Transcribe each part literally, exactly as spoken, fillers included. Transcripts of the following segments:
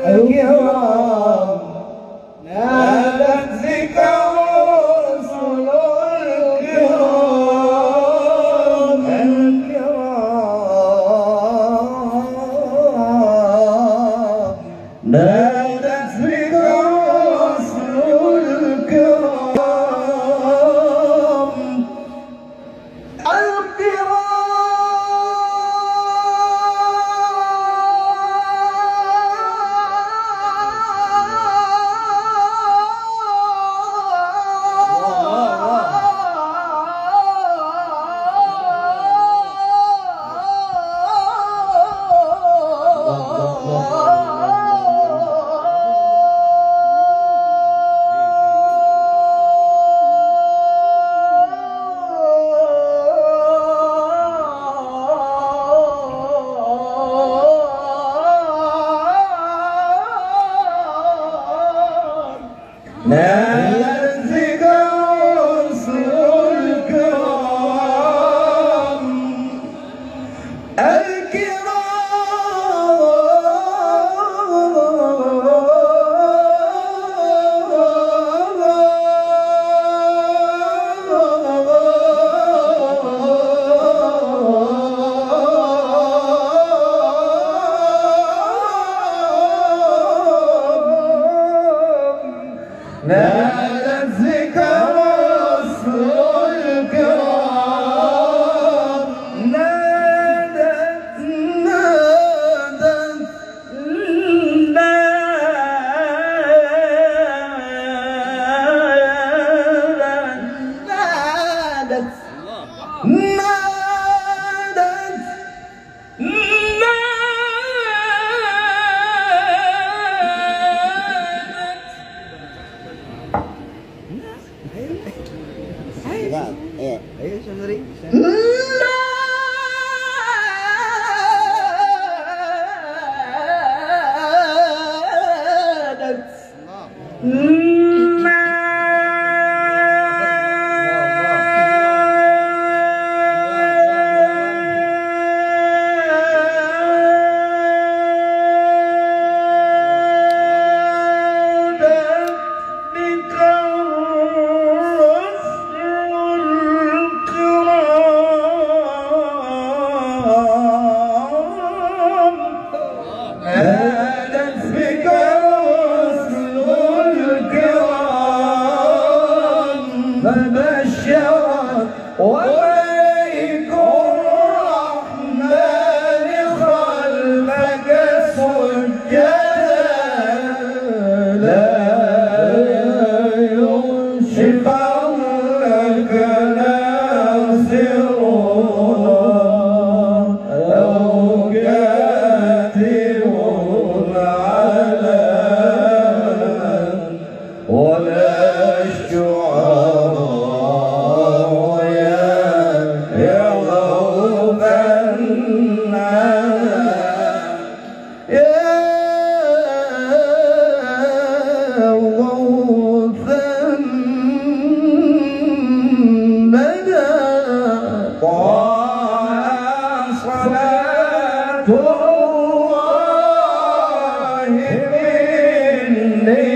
الكرام نالت ذكر رسل الكرام الكرام نالت ذكر رسل الكرام نالت ذكر رسل الكرام نالت ذكر رسل الكرام نادت نادت نادت ايه ايه شغري نالت ذكر رسل الكرام فبشرت وملك الرحمن خلفك سجدا لا ينشقنك ناصرون أو كاتب ولا الشعراء يرغب يا غوثا مدى طه صلاة الله مني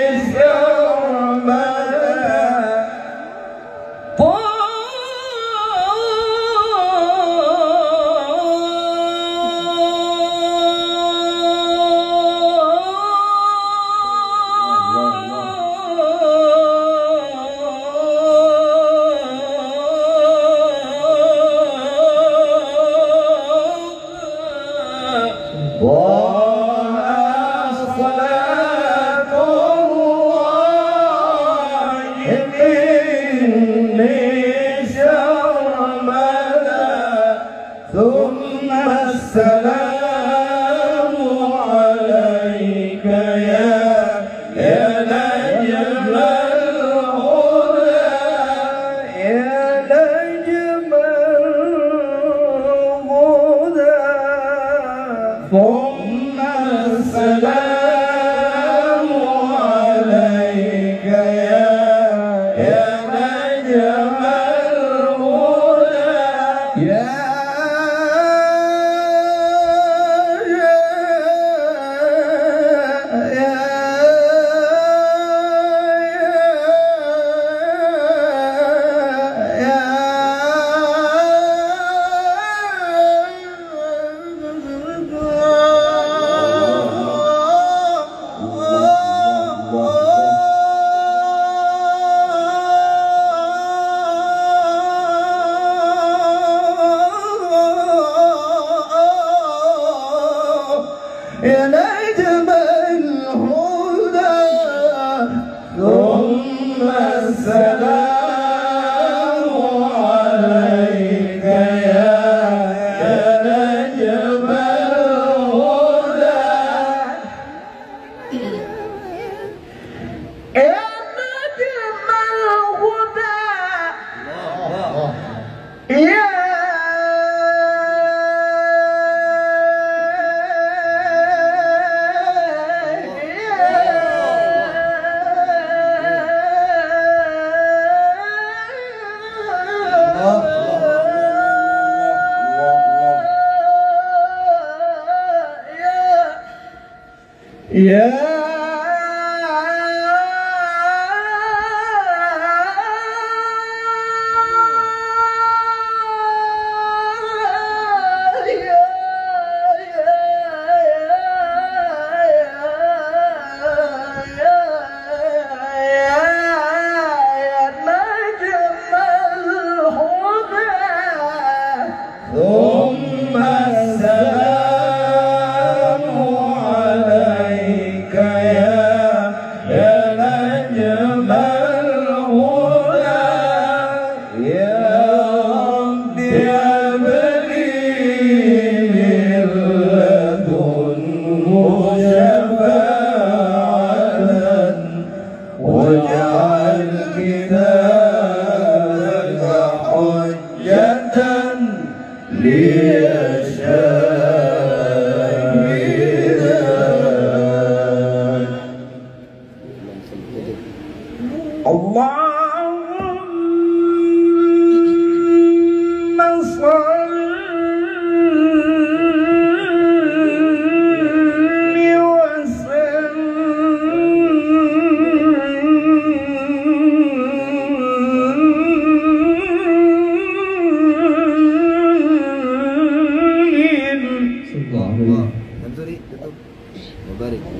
ثم السلام عليك يا يا نجم الهدى يا نجم الهدى ثم السلام يا نجم الهدى يا يا ثم السلام عليك يا يا نجم الهدى يا رب هب لي من لدنه شفاعة واجعل كتابك حجة اللهم صل وسلم وبارك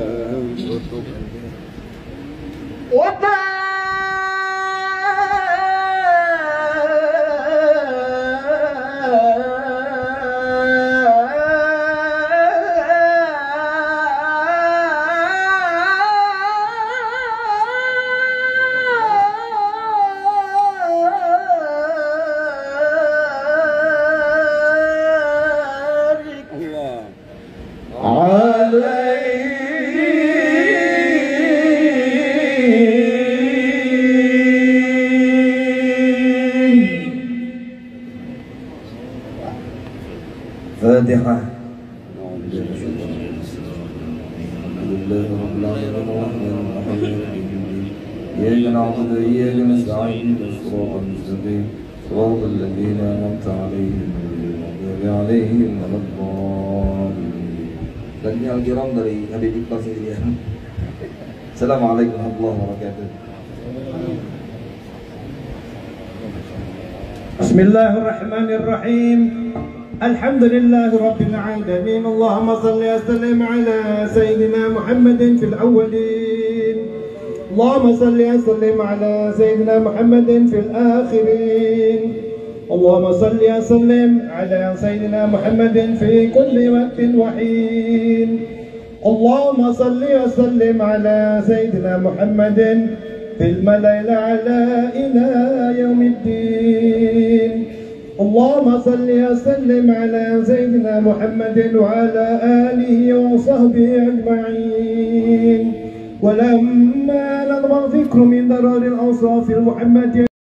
فاتحة. الحمد لله رب العالمين الرحمن الرحيم إياك نعبد وإياك نستعين صراط المستقيم صراط الذين أنعمت عليهم غير المغضوب عليهم ولا الضالين. Dan ini Al-Kiram dari Habib Iqbal sendirian. Assalamualaikum warahmatullahi wabarakatuh. بسم الله الرحمن الرحيم الحمد لله رب العالمين اللهم صل وسلم على سيدنا محمد في الأولين اللهم صل وسلم على سيدنا محمد في الآخرين اللهم صل وسلم على سيدنا محمد في كل وقت وحين اللهم صل وسلم على سيدنا محمد في الملأ الأعلى إلى يوم الدين اللهم صل وسلم على سيدنا محمد وعلى آله وصحبه أجمعين ولما نظم الذكر من ضرر الأوصاف المحمدية